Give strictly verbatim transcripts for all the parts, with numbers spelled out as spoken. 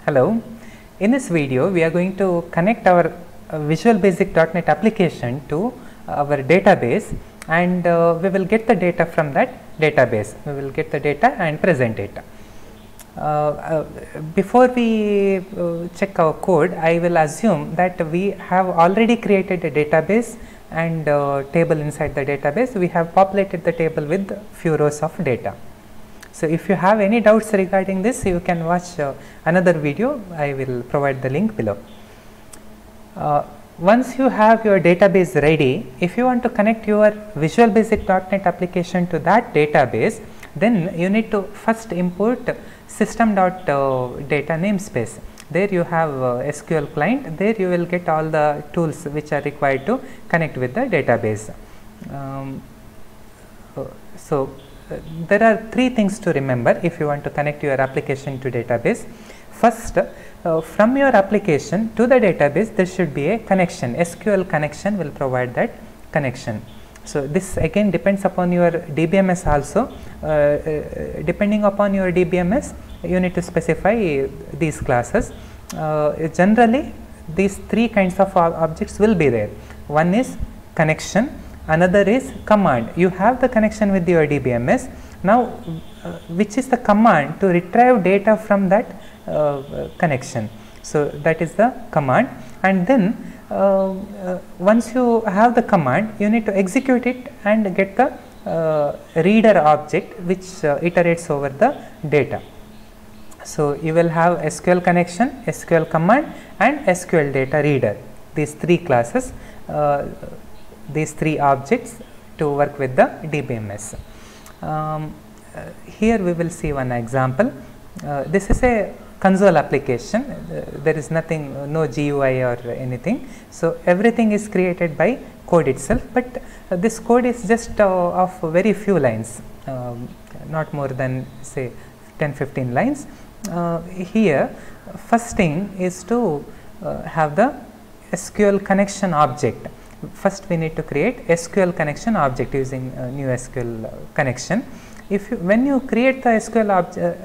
Hello, in this video we are going to connect our uh, Visual Basic dot net application to our database, and uh, we will get the data from that database. We will get the data and present it. Uh, uh, before we uh, check our code, I will assume that we have already created a database and uh, table inside the database. We have populated the table with few rows of data. So, if you have any doubts regarding this, you can watch uh, another video. I will provide the link below. Uh, once you have your database ready, if you want to connect your Visual Basic dot net application to that database, then you need to first import system.data namespace. There you have uh, S Q L client. There you will get all the tools which are required to connect with the database. Um, so, Uh, there are three things to remember if you want to connect your application to database. First, uh, from your application to the database, there should be a connection. S Q L connection will provide that connection. So, this again depends upon your D B M S also. Uh, uh, depending upon your D B M S, you need to specify these classes. Uh, generally, these three kinds of objects will be there. One is connection. Another is command. You have the connection with your D B M S. Now, uh, which is the command to retrieve data from that uh, connection? So, that is the command, and then uh, uh, once you have the command, you need to execute it and get the uh, reader object which uh, iterates over the data. So, you will have S Q L connection, S Q L command, and S Q L data reader. These three classes. Uh, these three objects to work with the D B M S. Um, uh, here we will see one example. Uh, this is a console application. Uh, there is nothing, uh, no G U I or anything. So, everything is created by code itself, but uh, this code is just uh, of very few lines, um, not more than say ten to fifteen lines. Uh, here first thing is to uh, have the S Q L connection object. First we need to create S Q L connection object using uh, new S Q L uh, connection. If you, when you create the S Q L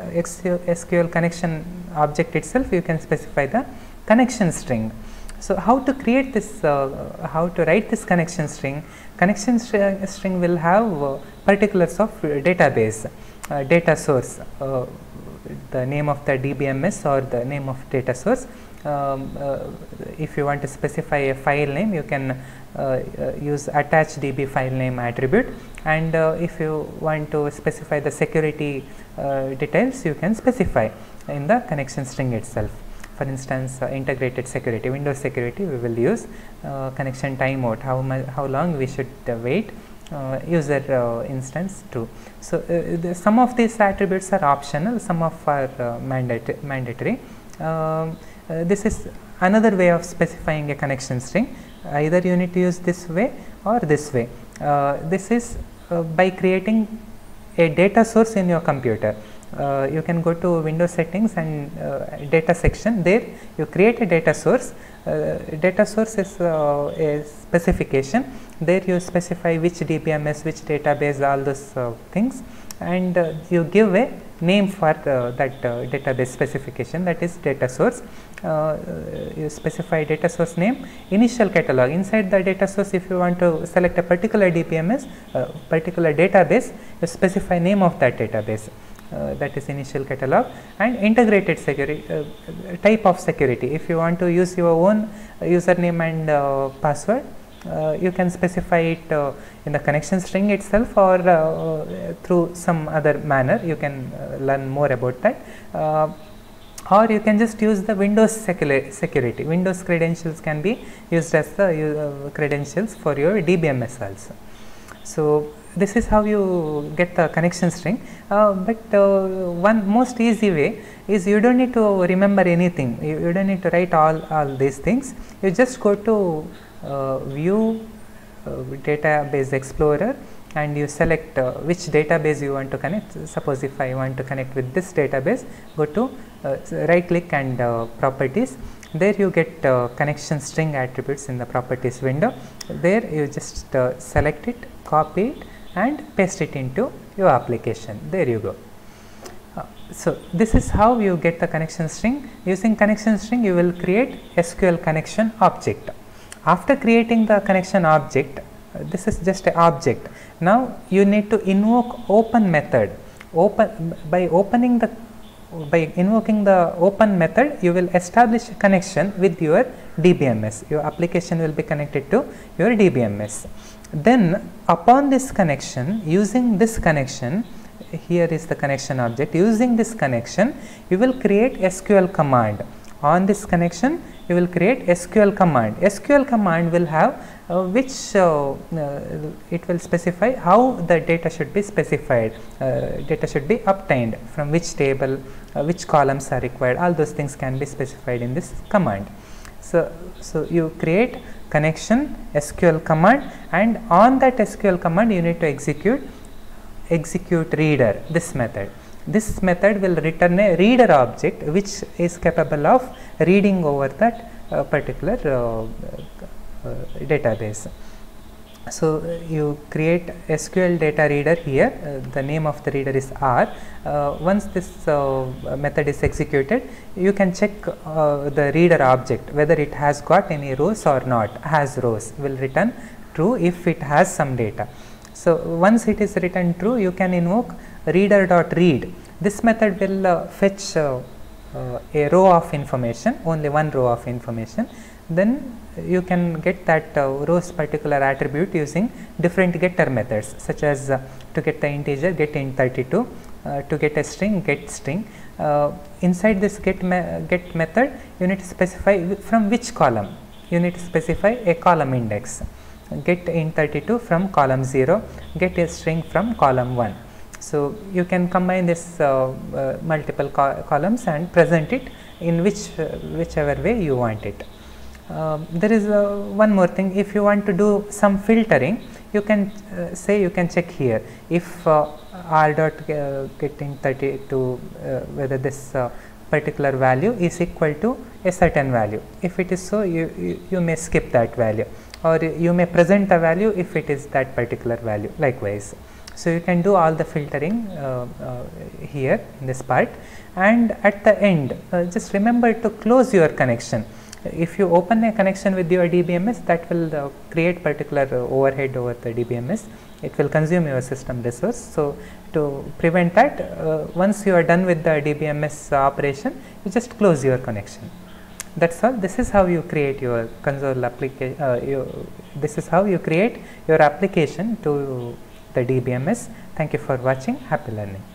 uh, S Q L connection object itself, you can specify the connection string. So, how to create this, uh, how to write this connection string? Connection string, string will have uh, particulars of database, uh, data source, uh, the name of the D B M S or the name of data source. Um, uh, if you want to specify a file name, you can uh, uh, use attach D B file name attribute, and uh, if you want to specify the security uh, details, you can specify in the connection string itself. For instance, uh, integrated security, Windows security, we will use uh, connection timeout, how much, how long we should uh, wait, uh, user uh, instance true. So, uh, the, some of these attributes are optional, some of are uh, mandatory. mandatory. Um, Uh, this is another way of specifying a connection string. Either you need to use this way or this way. Uh, this is uh, by creating a data source in your computer. Uh, you can go to Windows settings and uh, data section. There you create a data source. Uh, data source is uh, a specification. There you specify which D B M S, which database, all those uh, things, and uh, you give a name for uh, that uh, database specification, that is data source. Uh, you specify data source name, initial catalog. Inside the data source, if you want to select a particular D B M S, uh, particular database, you specify name of that database, uh, that is initial catalog, and integrated security, uh, type of security. If you want to use your own username and uh, password, Uh, you can specify it uh, in the connection string itself, or uh, through some other manner. You can uh, learn more about that, uh, or you can just use the Windows security. Windows credentials can be used as the uh, credentials for your D B M S also. So, this is how you get the connection string, uh, but uh, one most easy way is you don't need to remember anything. You, you don't need to write all, all these things. You just go to Uh, view uh, database explorer, and you select uh, which database you want to connect. Suppose if I want to connect with this database, go to uh, right click and uh, properties. There you get uh, connection string attributes in the properties window. There you just uh, select it, copy it, and paste it into your application. There you go. Uh, So this is how you get the connection string. Using connection string, you will create S Q L connection object. After creating the connection object, uh, this is just an object. Now you need to invoke open method. Open by opening the by invoking the open method, you will establish a connection with your D B M S. Your application will be connected to your D B M S. Then upon this connection, using this connection, here is the connection object. Using this connection, you will create S Q L command. On this connection, you will create S Q L command. S Q L command will have uh, which uh, uh, it will specify how the data should be specified. Uh, data should be obtained from which table, uh, which columns are required. All those things can be specified in this command. So, so you create connection S Q L command, and on that S Q L command, you need to execute execute reader, this method. This method will return a reader object which is capable of reading over that uh, particular uh, uh, database. So uh, you create S Q L data reader here, uh, the name of the reader is R. Uh, once this uh, method is executed, you can check uh, the reader object whether it has got any rows or not. Has rows, will return true if it has some data. So once it is written true, you can invoke reader.read. This method will uh, fetch uh, uh, a row of information, only one row of information. Then you can get that uh, row's particular attribute using different getter methods, such as uh, to get the integer, get int thirty-two, uh, to get a string, get string. Uh, inside this get, me get method, you need to specify from which column. You need to specify a column index. Get int thirty-two from column zero, get a string from column one. So you can combine this uh, uh, multiple co columns and present it in which uh, whichever way you want it. Uh, there is uh, one more thing. If you want to do some filtering, you can uh, say, you can check here if uh, r dot uh, get int thirty-two uh, whether this uh, particular value is equal to a certain value. If it is so, you, you, you may skip that value, or you may present the value if it is that particular value likewise. So you can do all the filtering uh, uh, here in this part, and at the end uh, just remember to close your connection. If you open a connection with your D B M S, that will uh, create particular uh, overhead over the D B M S. It will consume your system resource. So to prevent that, uh, once you are done with the D B M S operation, you just close your connection. That's all. This is how you create your console application. Uh, this is how you create your application to the D B M S. Thank you for watching. Happy learning.